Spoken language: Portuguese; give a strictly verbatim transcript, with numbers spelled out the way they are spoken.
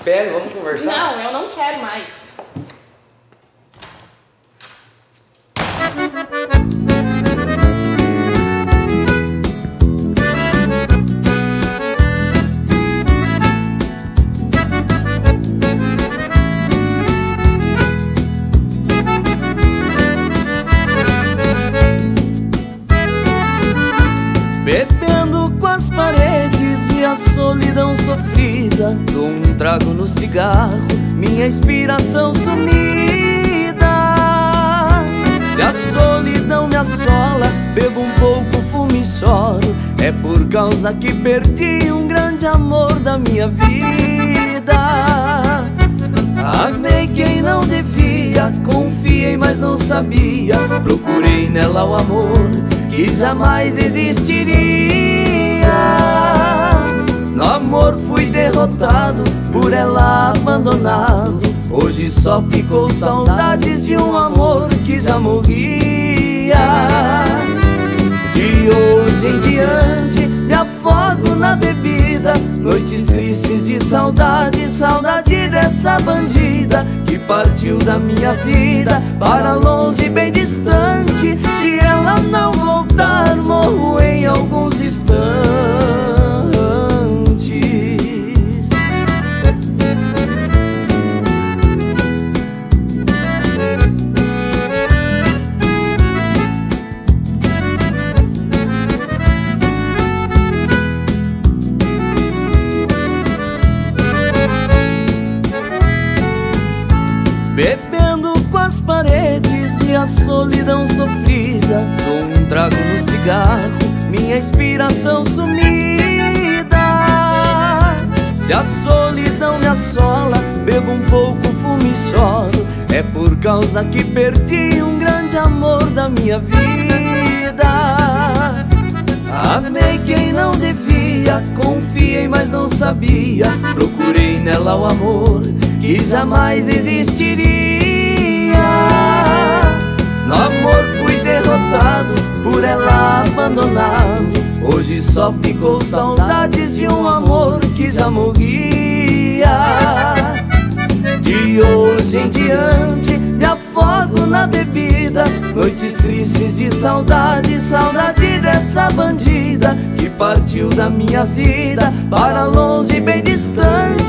espere, vamos conversar. Não, eu não quero mais. Bebendo com as paredes e a solidão sofrida, dou um trago no cigarro, minha inspiração sumida. Se a solidão me assola, bebo um pouco, fumo e choro. É por causa que perdi um grande amor da minha vida. Amei quem não devia, confiei mas não sabia. Procurei nela o amor que jamais existiria. No amor fui derrotado, por ela abandonado. Hoje só ficou saudades de um amor que já morria. De hoje em diante me afogo na bebida, noites tristes de saudade, saudade dessa bandida que partiu da minha vida para longe, bem distante. Se ela não voltar, morro em alguns instantes. Bebendo com as paredes e a solidão sofrida, dou um trago no cigarro, minha inspiração sumida. Se a solidão me assola, bebo um pouco, fumo e choro. É por causa que perdi um grande amor da minha vida. Amei quem não devia, confiei mas não sabia. Procurei nela o amor que jamais existiria. No amor fui derrotado, por ela abandonado. Hoje só ficou saudades de um amor que já morria. De hoje em diante me afogo na bebida, noites tristes de saudade, saudade dessa bandida que partiu da minha vida para longe, bem distante.